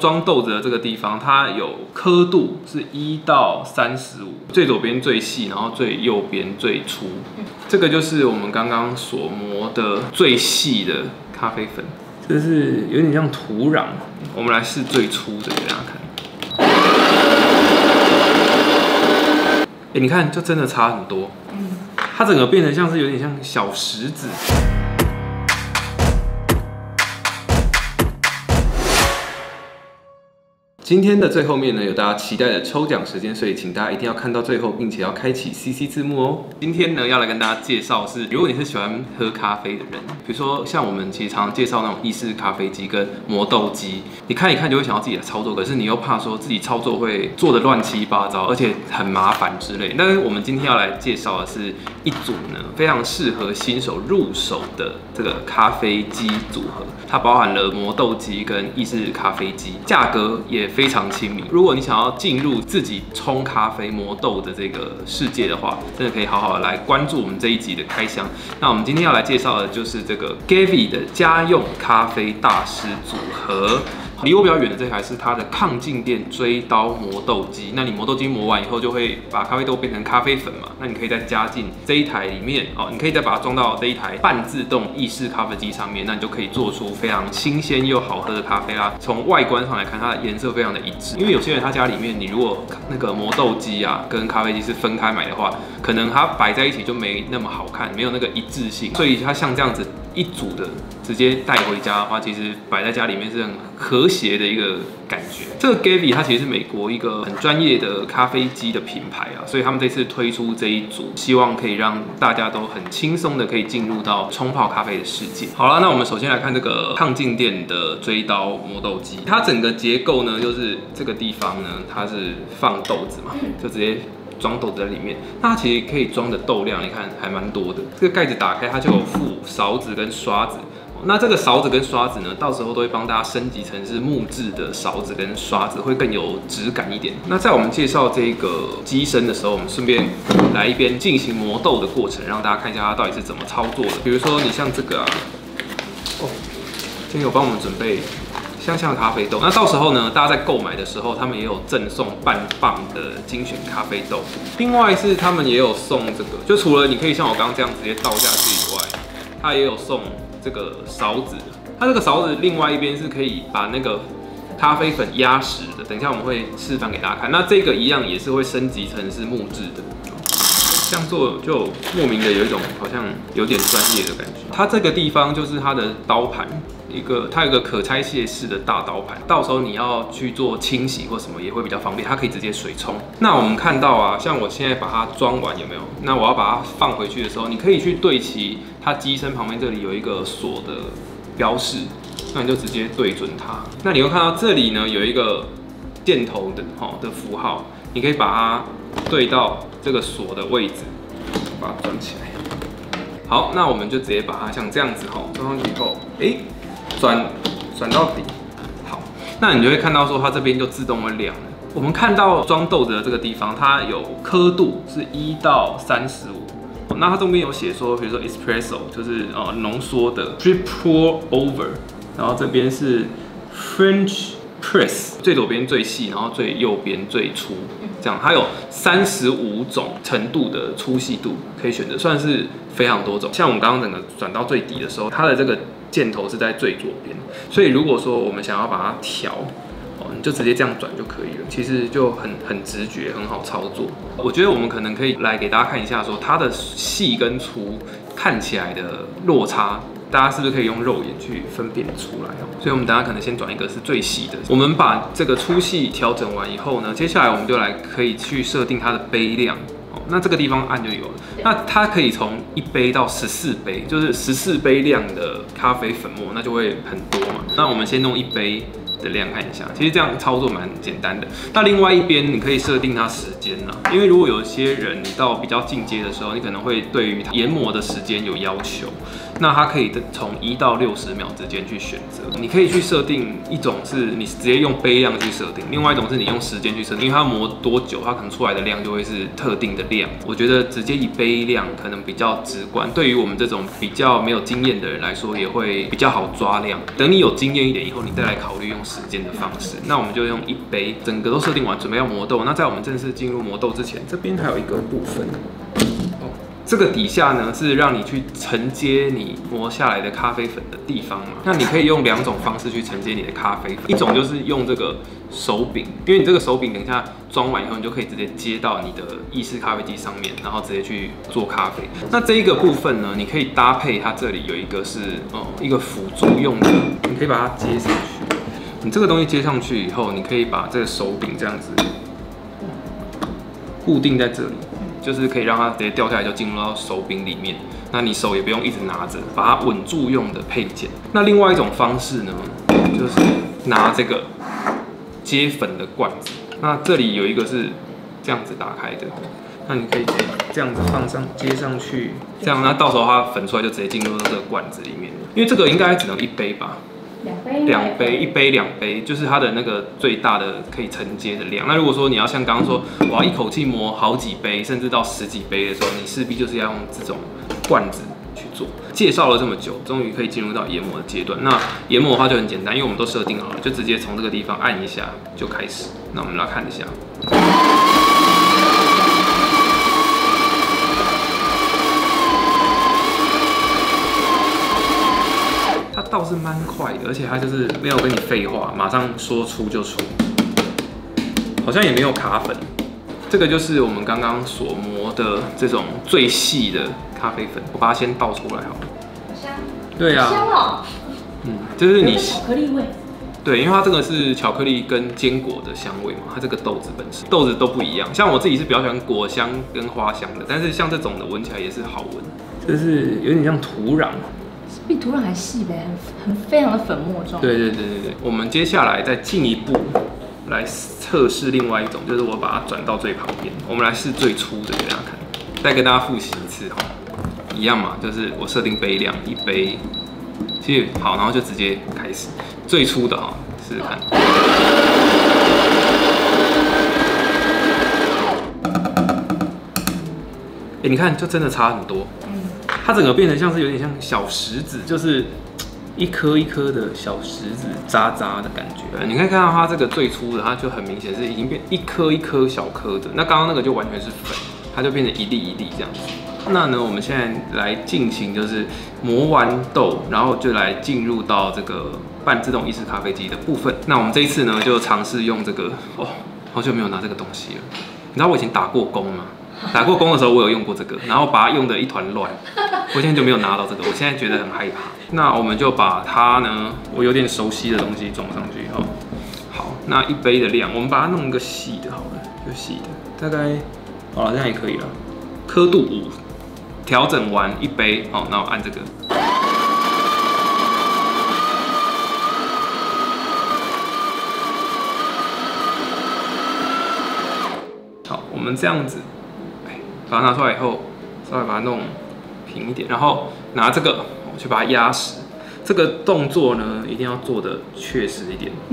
装豆子的这个地方，它有刻度是1到35，最左边最细，然后最右边最粗。这个就是我们刚刚所磨的最细的咖啡粉，这是有点像土壤。我们来试最粗的给大家看。你看，就真的差很多。它整个变得像是有点像小石子。今天的最后面呢，有大家期待的抽奖时间，所以请大家一定要看到最后，并且要开启 CC 字幕哦。今天呢，要来跟大家介绍是，如果你是喜欢喝咖啡的人，比如说像我们其实常介绍那种意式咖啡机跟磨豆机，你看一看就会想要自己来操作，可是你又怕说自己操作会做的乱七八糟，而且很麻烦之类。但是我们今天要来介绍的是一组呢非常适合新手入手的这个咖啡机组合，它包含了磨豆机跟意式咖啡机，价格也非常亲民。如果你想要进入自己冲咖啡磨豆的这个世界的话，真的可以好好的来关注我们这一集的开箱。那我们今天要来介绍的就是这个 Gavi 的家用咖啡大师组合。离我比较远的这台是它的抗静电锥刀磨豆机。那你磨豆机磨完以后，就会把咖啡豆变成咖啡粉嘛？那你可以再加进这一台里面哦，你可以再把它装到这一台半自动意式咖啡机上面，那你就可以做出非常新鲜又好喝的咖啡啦。从外观上来看，它的颜色非常的一致。因为有些人他家里面，你如果那个磨豆机啊跟咖啡机是分开买的话，可能它摆在一起就没那么好看，没有那个一致性。所以它像这样子一组的直接带回家的话，其实摆在家里面是很和谐的一个感觉。这个 Gavi 它其实是美国一个很专业的咖啡机的品牌啊，所以他们这次推出这一组，希望可以让大家都很轻松的可以进入到冲泡咖啡的世界。好了，那我们首先来看这个抗静电的锥刀磨豆机，它整个结构呢，就是这个地方呢，它是放豆子嘛，就直接装豆子在里面，那它其实可以装的豆量，你看还蛮多的。这个盖子打开，它就有附勺子跟刷子。那这个勺子跟刷子呢，到时候都会帮大家升级成是木质的勺子跟刷子，会更有质感一点。那在我们介绍这个机身的时候，我们顺便来一边进行磨豆的过程，让大家看一下它到底是怎么操作的。比如说你像这个啊，今天有帮我们准备香香的咖啡豆，那到时候呢，大家在购买的时候，他们也有赠送半磅的精选咖啡豆。另外是他们也有送这个，就除了你可以像我刚刚这样直接倒下去以外，它也有送这个勺子。它这个勺子另外一边是可以把那个咖啡粉压实的，等一下我们会示范给大家看。那这个一样也是会升级成是木质的。这样做就莫名的有一种好像有点专业的感觉。它这个地方就是它的刀盘。它有一个可拆卸式的大刀盘，到时候你要去做清洗或什么也会比较方便，它可以直接水冲。那我们看到啊，像我现在把它装完有没有？那我要把它放回去的时候，你可以去对齐它机身旁边这里有一个锁的标示，那你就直接对准它。那你会看到这里呢有一个箭头的符号，你可以把它对到这个锁的位置，把它转起来。好，那我们就直接把它像这样子装上去以后，转到底。好，那你就会看到说它这边就自动会亮了。我们看到装豆子的这个地方，它有刻度是1到35。那它中间有写说，比如说 espresso 就是浓缩的 drip pour over， 然后这边是 French press， 最左边最细，然后最右边最粗。这样，它有35种程度的粗细度可以选择，算是非常多种。像我们刚刚整个转到最底的时候，它的这个箭头是在最左边，所以如果说我们想要把它调，你就直接这样转就可以了。其实就很直觉，很好操作。我觉得我们可能可以来给大家看一下，说它的细跟粗看起来的落差。大家是不是可以用肉眼去分辨出来？所以我们等下可能先转一个是最细的。我们把这个粗细调整完以后呢，接下来我们就来可以去设定它的杯量。那这个地方按就有了。那它可以从1杯到14杯，就是14杯量的咖啡粉末，那就会很多嘛。那我们先用1杯的量看一下，其实这样操作蛮简单的。那另外一边你可以设定它时间啦，因为如果有些人你到比较进阶的时候，你可能会对于研磨的时间有要求。 那它可以从1到60秒之间去选择。你可以去设定一种是你直接用杯量去设定，另外一种是你用时间去设定，因为它磨多久，它可能出来的量就会是特定的量。我觉得直接以杯量可能比较直观，对于我们这种比较没有经验的人来说，也会比较好抓量。等你有经验一点以后，你再来考虑用时间的方式。那我们就用1杯，整个都设定完，准备要磨豆。那在我们正式进入磨豆之前，这边还有一个部分。这个底下呢是让你去承接你磨下来的咖啡粉的地方嘛。那你可以用2种方式去承接你的咖啡粉，一种就是用这个手柄，因为你这个手柄等一下装完以后，你就可以直接接到你的意式咖啡机上面，然后直接去做咖啡。那这一个部分呢，你可以搭配它这里有一个是一个辅助用的，你可以把它接上去。你这个东西接上去以后，你可以把这个手柄这样子固定在这里。就是可以让它直接掉下来，就进入到手柄里面。那你手也不用一直拿着，把它稳住用的配件。那另外一种方式呢，就是拿这个接粉的罐子。那这里有一个是这样子打开的，那你可以这样子放上接上去，这样那到时候它粉出来就直接进入到这个罐子里面。因为这个应该只能1杯吧。2杯，1杯2杯，就是它的那个最大的可以承接的量。那如果说你要像刚刚说，我要一口气磨好几杯，甚至到10几杯的时候，你势必就是要用这种罐子去做。介绍了这么久，终于可以进入到研磨的阶段。那研磨的话就很简单，因为我们都设定好了，就直接从这个地方按一下就开始。那我们来看一下。它倒是蛮快的，而且它就是没有跟你废话，马上说出就出，好像也没有卡粉。这个就是我们刚刚所磨的这种最细的咖啡粉，我把它先倒出来好了。好香。对啊。香哦。就是你巧克力味。 对，因为它这个是巧克力跟坚果的香味嘛，它这个豆子本身豆子都不一样。像我自己是比较喜欢果香跟花香的，但是像这种的闻起来也是好闻，就是有点像土壤。 比土壤还细呗，非常的粉末状。 对，我们接下来再进一步来测试另外一种，就是我把它转到最旁边，我们来试最粗的给大家看，再跟大家复习一次哈，一样嘛，就是我设定杯量1杯，其实好，然后就直接开始最粗的哈，试试看。你看，就真的差很多。它整个变得像是有点像小石子，就是一颗一颗的小石子渣渣的感觉。你可以看到它这个最粗的，它就很明显是已经变一颗一颗小颗的。那刚刚那个就完全是粉，它就变成一粒一粒这样子。那呢，我们现在来进行就是磨完豆，然后就来进入到这个半自动意式咖啡机的部分。那我们这一次呢，就尝试用这个好久没有拿这个东西了。你知道我以前打过工吗？打过工的时候，我有用过这个，然后把它用得一团乱。我现在就没有拿到这个，我现在觉得很害怕。那我们就把它呢，我有点熟悉的东西装上去哈。好，那1杯的量，我们把它弄一个细的好了，就细的，大概好了，这样也可以了。刻度5，调整完1杯，好，那我按这个。好，我们这样子。把它拿出来以后，稍微把它弄平一点，然后拿这个去把它压实。这个动作呢，一定要做的确实一点。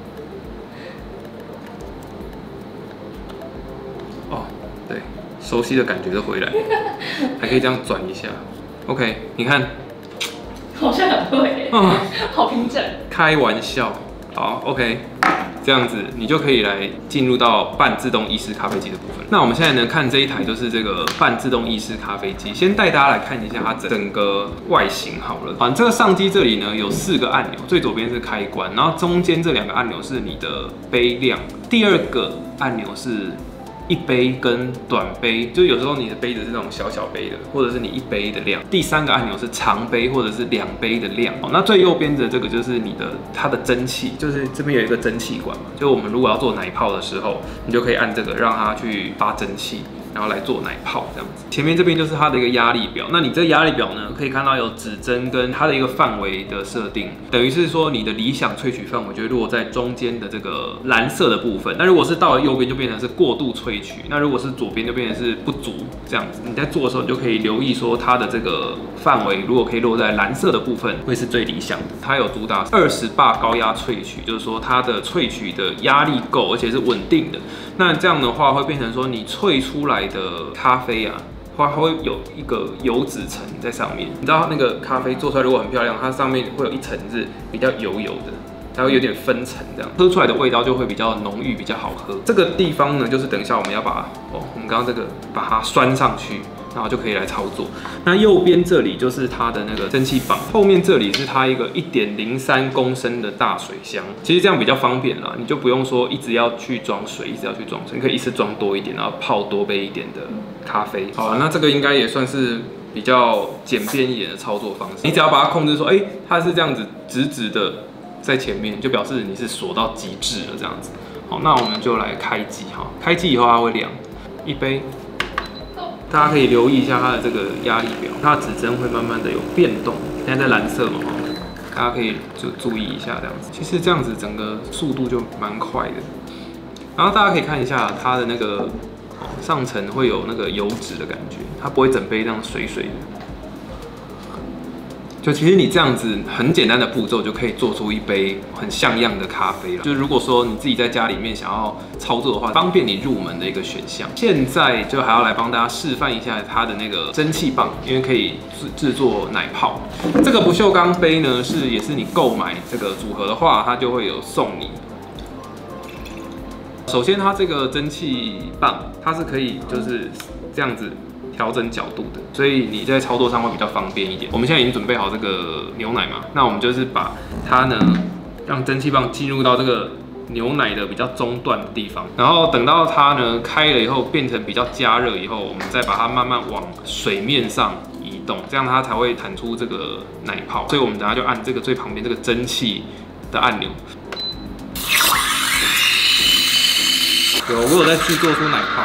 对，熟悉的感觉都回来，还可以这样转一下。OK， 你看， 好像很会，好平整。 开玩笑，好 ，OK。这样子，你就可以来进入到半自动意式咖啡机的部分。那我们现在呢，看这一台就是这个半自动意式咖啡机。先带大家来看一下它整个外形好了。这个上机这里呢有4个按钮，最左边是开关，然后中间这2个按钮是你的杯量，第2个按钮是1杯跟短杯，就有时候你的杯子是那种小小杯的，或者是你1杯的量。第3个按钮是长杯或者是2杯的量。那最右边的这个就是它的蒸汽，就是这边有一个蒸汽管嘛，就我们如果要做奶泡的时候，你就可以按这个让它去发蒸汽。 然后来做奶泡这样子。前面这边就是它的一个压力表，那你这个压力表呢，可以看到有指针跟它的一个范围的设定，等于是说你的理想萃取范围就会落在中间的这个蓝色的部分。那如果是到了右边，就变成是过度萃取；那如果是左边，就变成是不足这样子。你在做的时候，你就可以留意说它的这个范围，如果可以落在蓝色的部分，会是最理想的。它有主打20巴高压萃取，就是说它的萃取的压力够，而且是稳定的。那这样的话，会变成说你萃出来的咖啡啊，它会有一个油脂层在上面。你知道那个咖啡做出来如果很漂亮，它上面会有一层是比较油的。它会有点分层，这样喝出来的味道就会比较浓郁，比较好喝。这个地方呢，就是等一下我们要把我们刚刚这个把它拴上去，然后就可以来操作。那右边这里就是它的那个蒸汽棒，后面这里是它一个1.03公升的大水箱。其实这样比较方便啦，你就不用说一直要去装水，你可以一次装多一点，然后泡多杯一点的咖啡。好，那这个应该也算是比较简便一点的操作方式。你只要把它控制说，它是这样子直直的。在前面就表示你是锁到极致了，这样子。好，那我们就来开机哈。开机以后它会亮一杯，大家可以留意一下它的这个压力表，它的指针会慢慢的有变动。现在在蓝色嘛，大家可以就注意一下这样子。其实这样子整个速度就蛮快的。然后大家可以看一下它的那个上层会有那个油脂的感觉，它不会整杯这样水水的。就其实你这样子很简单的步骤就可以做出一杯很像样的咖啡了。就是如果说你自己在家里面想要操作的话，方便你入门的一个选项。现在就还要来帮大家示范一下它的那个蒸汽棒，因为可以制作奶泡。这个不锈钢杯呢也是你购买这个组合的话，它就会有送你。首先它这个蒸汽棒它是可以就是这样子调整角度的，所以你在操作上会比较方便一点。我们现在已经准备好这个牛奶嘛，那我们就是把它呢让蒸汽棒进入到这个牛奶的比较中段的地方，然后等到它呢开了以后变成比较加热以后，我们再把它慢慢往水面上移动，这样它才会弹出这个奶泡。所以我们等下就按这个最旁边这个蒸汽的按钮。我有在制作出奶泡。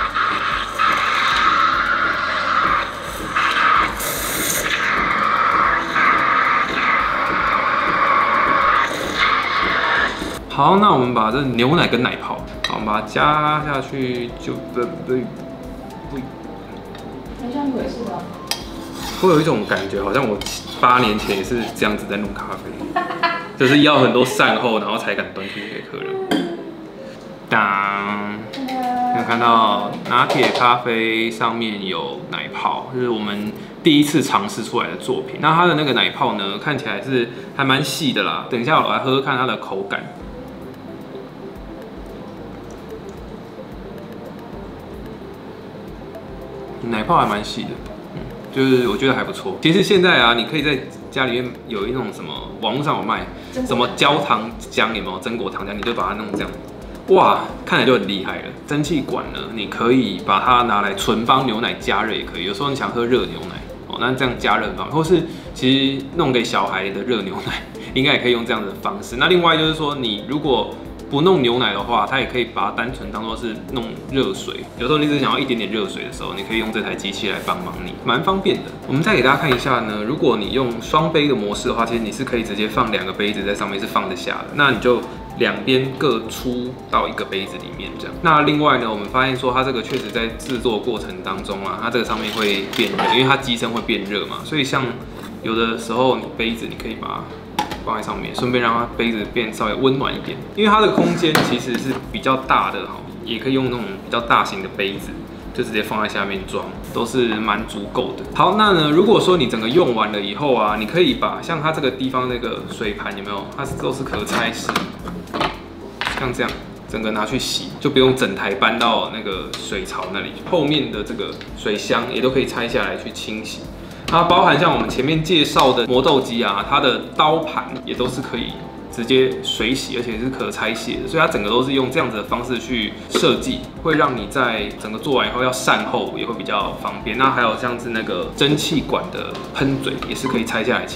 好，那我们把这牛奶跟奶泡，好，我们把它加下去，就很像鬼似的。 会有一种感觉，好像我8年前也是这样子在弄咖啡，就是要很多善后，然后才敢端出给客人。当，有看到拿铁咖啡上面有奶泡，就是我们第一次尝试出来的作品。那它的那个奶泡呢，看起来是还蛮细的啦。等一下我来喝喝看它的口感。奶泡还蛮细的，就是我觉得还不错。其实现在啊，你可以在家里面有一种什么网络上有卖什么焦糖浆，有没有榛果糖浆？你就把它弄这样，哇，看起来就很厉害了。蒸汽管呢，你可以把它拿来纯帮牛奶加热也可以。有时候你想喝热牛奶，那这样加热很方便。或是其实弄给小孩的热牛奶，应该也可以用这样的方式。那另外就是说，你如果不弄牛奶的话，它也可以把它单纯当做是弄热水。有时候你只想要一点点热水的时候，你可以用这台机器来帮忙你，蛮方便的。我们再给大家看一下呢，如果你用双杯的模式的话，其实你是可以直接放2个杯子在上面是放得下的。那你就两边各出到1个杯子里面这样。那另外呢，我们发现说它这个确实在制作过程当中啊，它这个上面会变热，因为它机身会变热嘛，所以像有的时候你杯子你可以把它放在上面，顺便让它杯子变稍微温暖一点。因为它的空间其实是比较大的哈，也可以用那种比较大型的杯子，就直接放在下面装，都是蛮足够的。好，那呢，如果说你整个用完了以后啊，你可以把像它这个地方那个水盘有没有？它都是可拆式，像这样。整个拿去洗，就不用整台搬到那个水槽那里。后面的这个水箱也都可以拆下来去清洗。它包含像我们前面介绍的磨豆机啊，它的刀盘也都是可以直接水洗，而且是可拆卸的，所以它整个都是用这样子的方式去设计，会让你在整个做完以后要善后也会比较方便。那还有像是那个蒸汽管的喷嘴，也是可以拆下来清洗。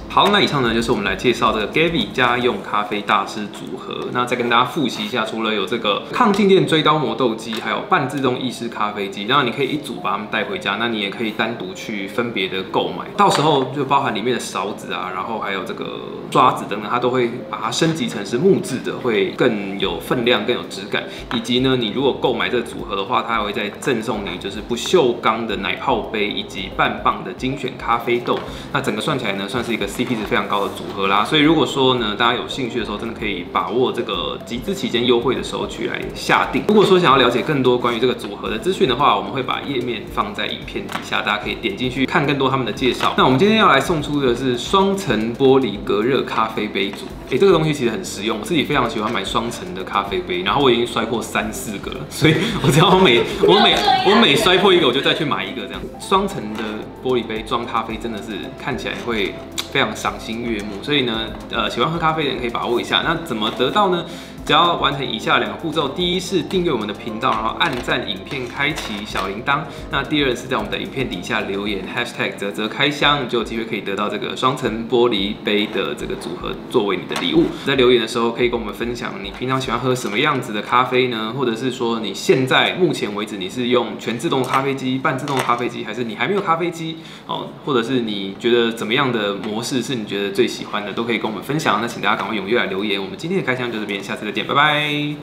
好，那以上呢就是我们来介绍这个 Gavi 家用咖啡大师组合。那再跟大家复习一下，除了有这个抗静电追刀磨豆机，还有半自动意式咖啡机，那你可以一组把它们带回家，那你也可以单独去分别的购买。到时候就包含里面的勺子啊，然后还有这个刷子等等，它都会把它升级成是木质的，会更有分量、更有质感。以及呢，你如果购买这个组合的话，它还会再赠送你就是不锈钢的奶泡杯以及半磅的精选咖啡豆。那整个算起来呢，算是一个 CP 值非常高的组合啦。所以如果说呢，大家有兴趣的时候，真的可以把握这个集资期间优惠的时候去来下定。如果说想要了解更多关于这个组合的资讯的话，我们会把页面放在影片底下，大家可以点进去看更多他们的介绍。那我们今天要来送出的是双层玻璃隔热咖啡杯组。这个东西其实很实用，我自己非常喜欢买双层的咖啡杯，然后我已经摔破3、4个了，所以我只要我每摔破一个，我就再去买一个这样。双层的玻璃杯装咖啡真的是看起来会非常赏心悦目，所以呢，喜欢喝咖啡的人可以把握一下。那怎么得到呢？只要完成以下2个步骤，第一是订阅我们的频道，然后按赞影片，开启小铃铛。那第二是在我们的影片底下留言 #泽开箱，你就有机会可以得到这个双层玻璃杯的这个组合作为你的礼物。在留言的时候可以跟我们分享你平常喜欢喝什么样子的咖啡呢？或者是说你现在目前为止你是用全自动咖啡机、半自动咖啡机，还是你还没有咖啡机？或者是你觉得怎么样的模式是你觉得最喜欢的，都可以跟我们分享。那请大家赶快踊跃来留言。我们今天的开箱就这边，下次再见，拜拜。